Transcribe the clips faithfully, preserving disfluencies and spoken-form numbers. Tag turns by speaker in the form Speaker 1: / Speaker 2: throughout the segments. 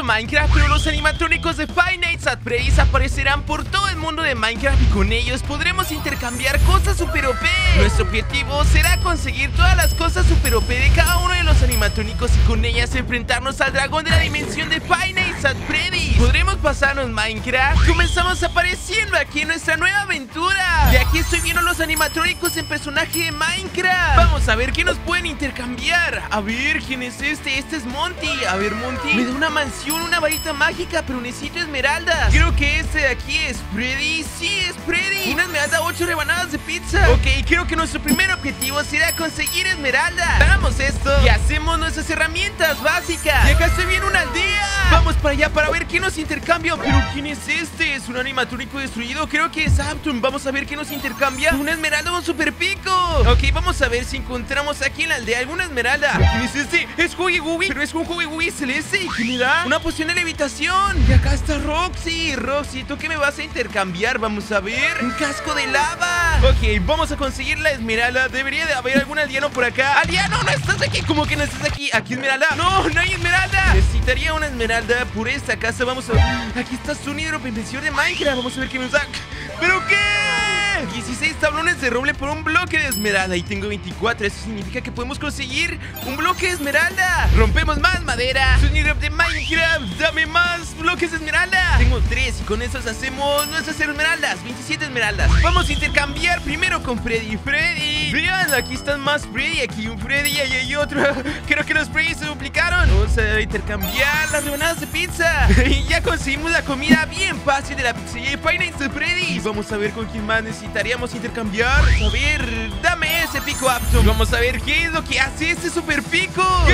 Speaker 1: Minecraft, pero los animatrónicos de Five Nights at Freddy's aparecerán por todo el mundo de Minecraft y con ellos podremos intercambiar cosas super O P. Nuestro objetivo será conseguir todas las cosas super O P de cada uno de los animatrónicos y con ellas enfrentarnos al dragón de la dimensión de Five Nights at Freddy's. ¿Podremos pasarnos Minecraft? Comenzamos apareciendo aquí en nuestra nueva aventura. Y aquí estoy viendo los animatrónicos en personaje de Minecraft. Vamos a ver qué nos pueden intercambiar. A ver, ¿quién es este? Este es Monty. A ver, Monty, me da una mansión, una varita mágica, pero necesito esmeraldas. Creo que este de aquí es Freddy. Sí, es Freddy. Una esmeralda, ocho rebanadas de pizza. Ok, creo que nuestro primer objetivo será conseguir esmeraldas. Hagamos esto y hacemos nuestras herramientas básicas. Y acá estoy viendo una aldea. Vamos para allá para ver qué nos intercambia. Pero ¿quién es este? Es un animatrónico destruido. Creo que es Aptum. Vamos a ver qué nos intercambia. Una esmeralda o un super pico. Ok, vamos a ver si encontramos aquí en la aldea alguna esmeralda. ¿Quién es este? Es Huggy Wuggy. Pero es un Huggy Wuggy celeste. ¿Y qué me da? Una poción de levitación. Y acá está Roxy. Roxy, ¿tú qué me vas a intercambiar? Vamos a ver. Un casco de lava. Ok, vamos a conseguir la esmeralda. Debería de haber algún aldeano por acá. ¡Aldeano, no estás aquí! ¿Cómo que no estás aquí? ¿Aquí esmeralda? ¡No, no hay esmeralda! Necesitaría una esmeralda por esta casa. Vamos a ver. Aquí está Sunidrop en versión de Minecraft. Vamos a ver qué nos da. ¿Pero qué? dieciséis tablones de roble por un bloque de esmeralda. Y tengo veinticuatro. Eso significa que podemos conseguir un bloque de esmeralda. Rompemos más madera. Sunidrop de Minecraft. Dame más bloques de esmeralda. Tengo tres y con esos hacemos nuestras esmeraldas. veintisiete esmeraldas. Vamos a intercambiar primero con Freddy. Freddy. Vean, aquí están más Freddy. Aquí un Freddy y ahí hay otro. Creo que los Freddy se duplicaron. Vamos a intercambiar las rebanadas de pizza. Y ya conseguimos la comida bien fácil de la pizzería de Five Nights at Freddy's. Vamos a ver con quién más necesitaríamos intercambiar. A ver, dame ese pico Aptum. Vamos a ver qué es lo que hace este super pico. ¿Qué?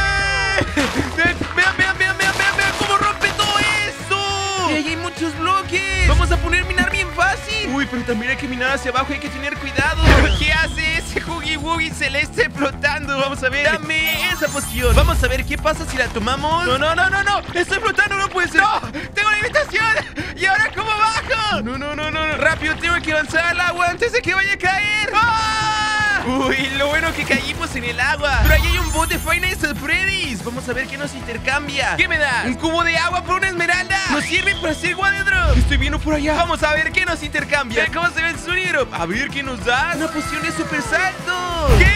Speaker 1: Vean, vean, vean, vean, vean, vean cómo rompe todo esto. Y ahí hay muchos bloques. Vamos a poner minar bien fácil. Uy, pero también hay que minar hacia abajo. Hay que tener cuidado. ¿Qué hace ese Huggy Wuggy celeste flotando? Vamos a ver. Dame esa poción. Vamos a ver qué pasa si la tomamos. No, no, no, no, no. Estoy flotando, no puede ser. No, tengo la invitación. ¿Y ahora cómo bajo? No, no, no, no. Rápido, tengo que avanzar al agua antes de que vaya a caer. ¡Ah! Uy, lo bueno que caímos en el agua. Pero ahí hay un bot de Five Nights at Freddy's. Vamos a ver qué nos intercambia. ¿Qué me da? Un cubo de agua por una esmeralda. Nos sirve para hacer Waddle. Estoy viendo por allá. Vamos a ver qué nos intercambia. ¿Cómo se ve el Sunidrop? A ver qué nos da. Una poción de super salto. ¿Qué?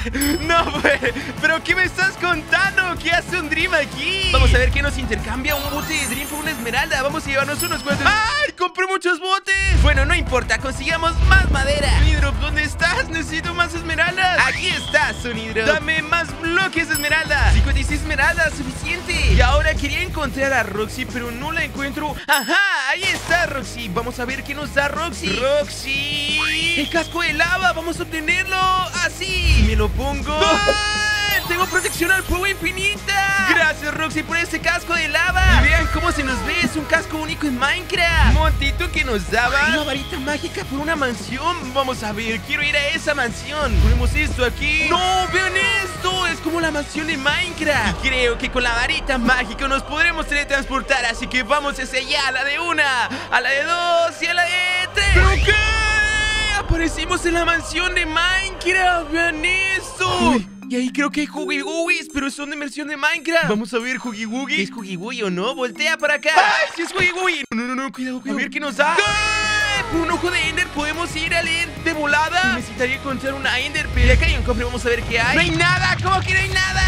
Speaker 1: No, pues, pero ¿qué me estás contando? ¿Qué hace un Dream aquí? Vamos a ver qué nos intercambia. Un bote de Dream por una esmeralda. Vamos a llevarnos unos cuantos. ¡Ay! ¡Compré muchos botes! Bueno, no importa, consigamos más madera. Sunidrop, ¿dónde estás? Necesito más esmeraldas. Aquí está, Sunidrop. Dame más bloques de esmeraldas. cincuenta y seis esmeraldas, suficiente. Y ahora quería encontrar a Roxy, pero no la encuentro. ¡Ajá! Ahí está Roxy. Vamos a ver qué nos da Roxy. Roxy. El casco de lava. Vamos a obtenerlo. Así. Me lo pongo. ¡Ah! Tengo protección al fuego infinita. Gracias, Roxy, por este casco de lava. Y vean cómo se nos ve. Es un casco único en Minecraft. Monty, ¿tú qué nos daba? Una varita mágica por una mansión. Vamos a ver. Quiero ir a esa mansión. Ponemos esto aquí. ¡No! ¡Vean esto! Es como la mansión de Minecraft. Y creo que con la varita mágica nos podremos teletransportar. Así que vamos hacia allá. A la de una, a la de dos y a la de tres. ¿Pero qué? Aparecimos en la mansión de Minecraft. Vean eso. Uy. Y ahí creo que hay Huggy Wuggies, pero son de versión de Minecraft. Vamos a ver Huggy Wuggy. ¿Es Huggy Wuggy o no? Voltea para acá. ¡Ay, sí es Huggy Wuggy! No, no, no, cuidado, cuidado. A ver qué nos da. ¡Ay! Por un ojo de Ender podemos ir al End de volada. Necesitaría encontrar una Ender, pero acá hay un cofre. Vamos a ver qué hay. ¡No hay nada! ¿Cómo que no hay nada?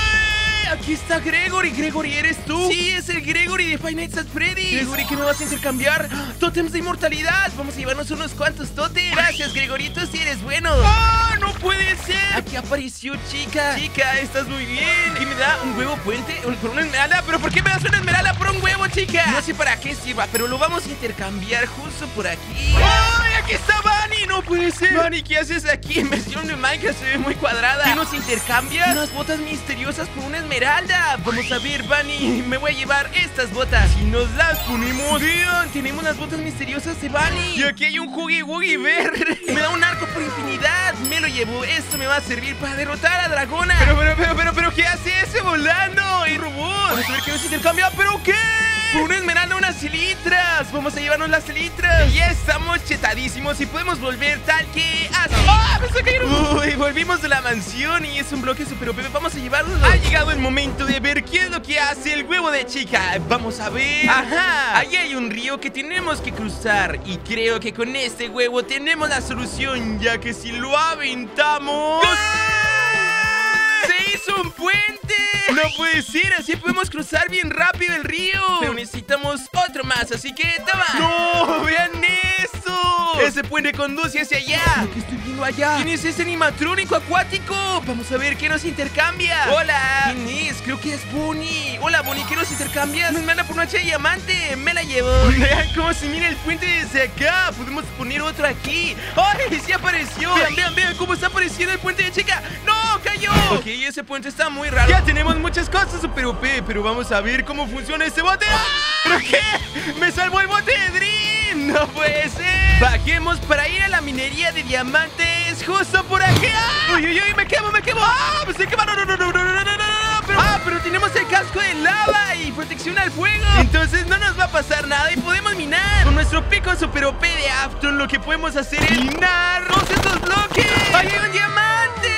Speaker 1: ¡Ay! Aquí está Gregory. Gregory, ¿eres tú? Sí, es el Gregory de Five Nights at Freddy's. Gregory, ¿qué me vas a intercambiar? Tótems de inmortalidad. Vamos a llevarnos unos cuantos tótems. Gracias, Gregorito, si eres bueno. ¡Oh, no puede ser! Aquí apareció Chica. Chica, estás muy bien. ¿Qué me da? ¿Un huevo puente? ¿Por una esmeralda? ¿Pero por qué me das una esmeralda por un huevo, chica? No sé para qué sirva, pero lo vamos a intercambiar justo por aquí. ¡Ay, aquí está Bunny! ¡No puede ser! Bunny, ¿qué haces aquí? En versión de Minecraft se ve muy cuadrada. ¿Qué nos intercambia? Unas botas misteriosas por una esmeralda. Vamos a ver, Bunny. Me voy a llevar estas botas. Y nos las ponemos. Vean, tenemos las botas misteriosas de Bunny. Y aquí hay un Huggy Wuggy verde. Me da un arco por infinidad. Me lo llevo. Esto me va a servir para derrotar a Dragona. Pero, pero, pero, pero, pero, ¿qué hace ese volando? El robot. Vamos a ver qué nos intercambia. ¿Pero qué? Por una esmeralda, unas elitras. Vamos a llevarnos las elitras. Ya estamos chetadísimos y podemos volver tal que así. ¡Ah! ¡Me estoy cayendo! Uy, volvimos de la mansión y es un bloque super O P. Vamos a llevarlo. Ha llegado el momento de ver qué es lo que hace el huevo de chica. Vamos a ver. Ajá. Ahí hay un río que tenemos que cruzar. Y creo que con este huevo tenemos la solución, ya que si lo aventamos... ¡se hizo un puente! No puede ser, así podemos cruzar bien rápido el río. Pero necesitamos otro más, así que toma. ¡No! ¡Vean eso! Ese puente conduce hacia allá. Lo que estoy viendo allá. ¿Quién es ese animatrónico acuático? Vamos a ver qué nos intercambia. Hola. ¿Quién es? Creo que es Bonnie. Hola, Bonnie, ¿qué nos intercambias? Nos manda por una hacha de diamante. Me la llevo. Vean cómo se mira el puente desde acá. Podemos poner otro aquí. ¡Ay! ¡Sí apareció! Vean, vean, vean cómo está apareciendo el puente de chica. ¡No! ¡Cayó! Ok, ese puente está muy raro. Ya tenemos muchas cosas super O P, pero vamos a ver cómo funciona este bote. ¡Ah! ¿Pero qué? ¡Me salvó el bote de Dream! ¡No puede ser! Bajemos para ir a la minería de diamantes justo por aquí. ¡Ah! ¡Uy, uy, uy! ¡Me quemo, me quemo! ¡Ah! ¡Me estoy quemando! ¡No, no, no, no, no, no, no, no! Pero, ¡ah! Pero tenemos el casco de lava y protección al fuego. Entonces no nos va a pasar nada y podemos minar. Con nuestro pico super O P de Afton lo que podemos hacer es minar todos estos bloques. ¡Ahí hay un diamante!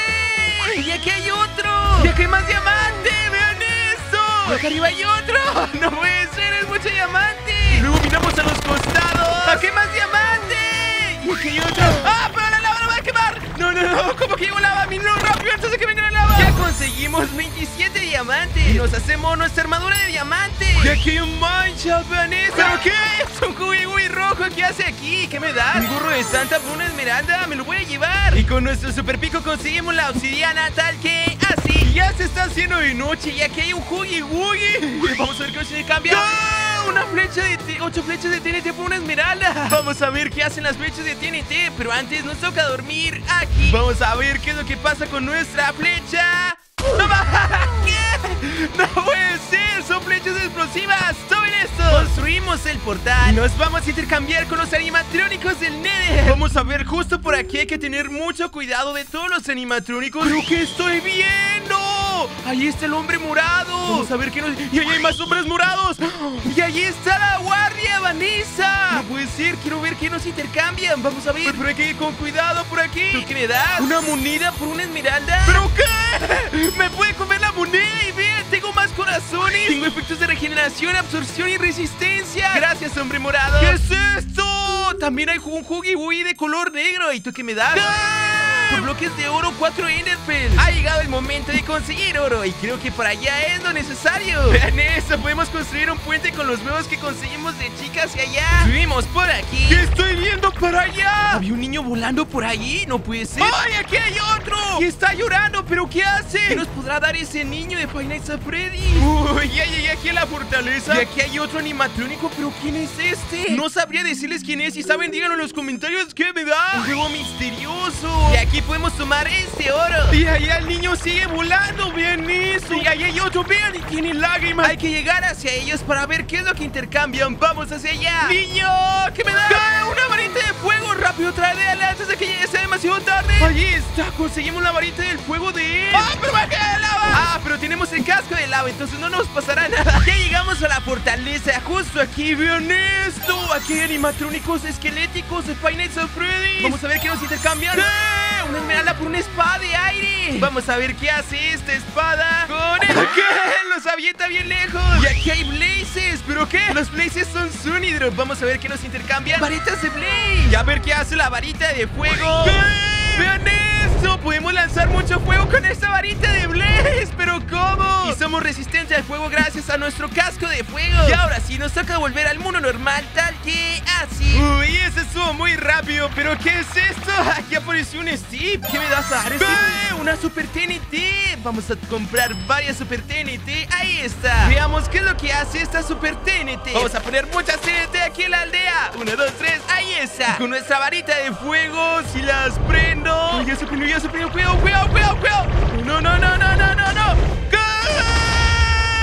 Speaker 1: ¡Y aquí hay otro! ¡Y aquí hay más diamante! ¡Vean eso! ¡Y acá arriba hay otro! ¡No puede ser! ¡Es mucho diamante! Luego miramos a los costados. ¡Aquí hay más diamante! ¡Y aquí hay otro! ¡Ah! ¡Pero la lava no va a quemar! ¡No, no, no! ¿Cómo que llegó lava? ¡Mínalo rápido antes de que venga la lava! ¡Ya conseguimos veintisiete diamantes! Y nos hacemos nuestra armadura de diamante. ¡Y aquí hay un mancha! ¡Vean eso! ¿Pero qué? Es un cubi rojo. ¿Qué hace aquí? ¿Qué me da? Un gorro de Santa por una esmeralda. ¡Me lo voy a llevar! Y con nuestro super pico conseguimos la obsidiana tal que así. Y ya se está haciendo de noche y aquí hay un Huggy Wuggy. Vamos a ver qué se cambia. ¡Ah! Una flecha de T ocho flechas de T N T por una esmeralda. Vamos a ver qué hacen las flechas de T N T. Pero antes nos toca dormir aquí. Vamos a ver qué es lo que pasa con nuestra flecha. ¡No va! ¿Qué? ¡No puede ser! ¡Son flechas explosivas! ¡Tomen esto! Construimos el portal y nos vamos a intercambiar con los animatrónicos del Nether. Vamos a ver, justo por aquí hay que tener mucho cuidado de todos los animatrónicos. ¿Pero qué estoy viendo? ¡Ahí está el hombre morado! Vamos a ver qué nos... ¡Y ahí hay más hombres morados! ¡Y ahí está la guardia, Vanessa! No puede ser, quiero ver qué nos intercambian. Vamos a ver. Pero hay que ir con cuidado por aquí. ¿Pero qué me das? ¿Una moneda por una esmeralda? ¿Pero qué? ¡Me puede comer la moneda! Y vean, tengo más corazones. Tengo efectos de regeneración, absorción y resistencia. Gracias, hombre morado. ¿Qué es esto? También hay un Huggy Wuggy de color negro. ¿Y tú qué me das? ¡Ah! Por bloques de oro, cuatro Enderpearls. Ha llegado el momento de conseguir oro y creo que para allá es lo necesario. Vean eso, podemos construir un puente con los huevos que conseguimos de chicas y allá. Subimos por aquí. ¿Qué estoy viendo para allá? ¿Había un niño volando por ahí? No puede ser. ¡Ay, aquí hay otro! Y está llorando, ¿pero qué hace? ¿Qué nos podrá dar ese niño de Five Nights at Freddy's? Uy, ya llegué aquí a la fortaleza. Y aquí hay otro animatrónico, ¿pero quién es este? No sabría decirles quién es. Si saben, díganlo en los comentarios. ¿Qué me da? Un juego misterioso. Y aquí podemos tomar este oro. Y allá el niño sigue volando. Vean eso. Y allá hay otro. Vean, y tiene lágrimas. Hay que llegar hacia ellos para ver qué es lo que intercambian. Vamos hacia allá. Niño, ¿qué me da? ¡Ah! Una varita de fuego. Rápido, tráele antes de que llegue. Sea demasiado tarde. Allí está. Conseguimos la varita del fuego de él. ¡Ah, pero va a caer lava! Ah, pero tenemos el casco de lava, entonces no nos pasará nada. Ya llegamos a la fortaleza. Justo aquí. Vean esto. Aquí hay animatrónicos esqueléticos de Five Nights at Freddy's. Vamos a ver qué nos intercambian. ¡Eh! Una esmeralda por una espada de aire. Vamos a ver qué hace esta espada con el que los avienta bien lejos. Y aquí hay blazes. ¿Pero qué? Los blazes son Sunny-Drop. Vamos a ver qué nos intercambian. Varitas de blaze. Y a ver qué hace la varita de fuego. ¿Qué? ¡Vean eso! Podemos lanzar mucho fuego con esta varita de blaze. ¿Pero cómo? Y somos resistentes al fuego gracias a nuestro casco de fuego. Y ahora sí, nos toca volver al mundo normal tal que así. Uy, ese estuvo muy rápido. ¿Pero qué es esto? Aquí apareció un Steve. ¿Qué me das a dar? ¡Eh! Una Super T N T. Vamos a comprar varias Super T N T. Ahí está. Veamos qué es lo que hace esta Super T N T. Vamos a poner muchas T N T aquí en la aldea. Una, dos, tres. Ahí está. Y con nuestra varita de fuego, si las prendo. Uy, ya se prendió, ya se prendió. Cuidado, cuidado, cuidado, cuidado. No, no, no, no, no, no, no.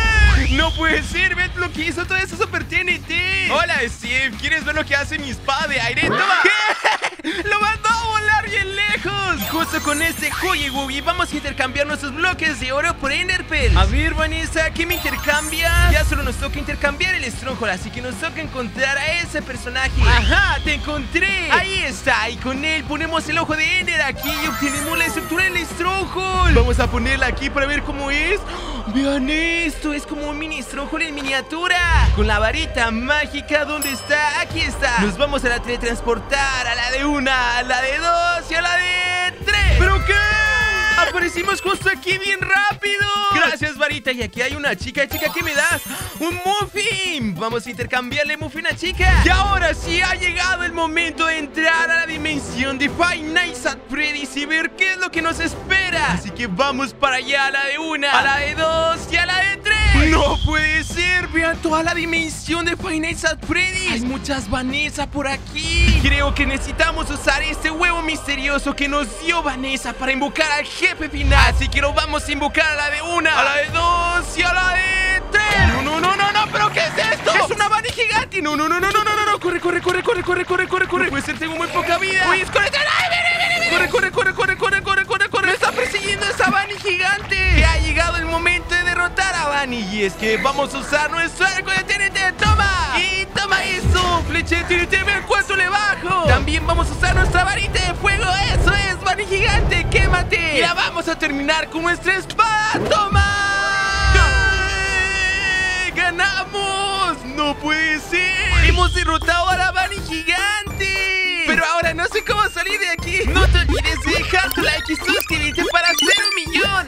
Speaker 1: No puede ser, ve lo que hizo todo eso Super T N T. Hola, Steve, ¿quieres ver lo que hace mi espada de aire? ¡Toma! ¿Qué? ¡Lo mandó a volar bien lejos! Y justo con este Huggy Wuggy vamos a intercambiar nuestros bloques de oro por Ender Pearls. A ver, Vanessa, ¿qué me intercambia? Ya solo nos toca intercambiar el Stronghold, así que nos toca encontrar a ese personaje. ¡Ajá! ¡Te encontré! Ahí está, y con él ponemos el ojo de Ender aquí y obtenemos la estructura del Stronghold. Vamos a ponerla aquí para ver cómo es. Vean esto, es como un mini Stronghold en miniatura. Con la varita mágica, ¿dónde está? Aquí está. Nos vamos a la teletransportar, a la de una, a la de dos y a la de tres. ¿Pero qué? Aparecimos justo aquí bien rápido. Gracias, varita. Y aquí hay una chica. Chica, ¿qué me das? ¡Un muffin! Vamos a intercambiarle muffin a chica. Y ahora sí ha llegado el momento de entrar a la dimensión de Five Nights at Freddy's y ver qué es lo que nos espera. Así que vamos para allá, a la de una, a la de dos y a la de tres. ¡No puede ser! Vean toda la dimensión de Five Nights at Freddy's. Hay muchas Vanessa por aquí. Creo que necesitamos usar este huevo misterioso que nos dio Vanessa para invocar al jefe final. Así que lo vamos a invocar a la de una, a la de dos y a la de tres. No, no, no, no, no, pero ¿qué es esto? Es una Bunny gigante. No, no, no, no, no, no, no, no. Corre, corre, corre, corre, corre, corre, corre, corre. No puede ser, tengo muy poca vida. Uy, es corre, ¡ay, viene, viene, viene! Corre, corre, corre, corre, corre, corre, corre, corre. Me está persiguiendo esa Bunny gigante. Que ha llegado el momento de derrotar a Bunny. Y es que vamos a usar nuestro arco de T N T. ¡Toma! Y toma eso. Flecha de T N T, vean cuánto le bajo. También vamos a usar nuestra varita de fuego. Eso es, Bunny gigante, quémate. Y la vamos a terminar con nuestra espada. ¡Toma! ¡Ganamos! ¡No puede ser! ¡Hemos derrotado a la Bunny gigante! Pero ahora no sé cómo salir de aquí. No te olvides de dejar tu like y suscribirte para hacer un millón.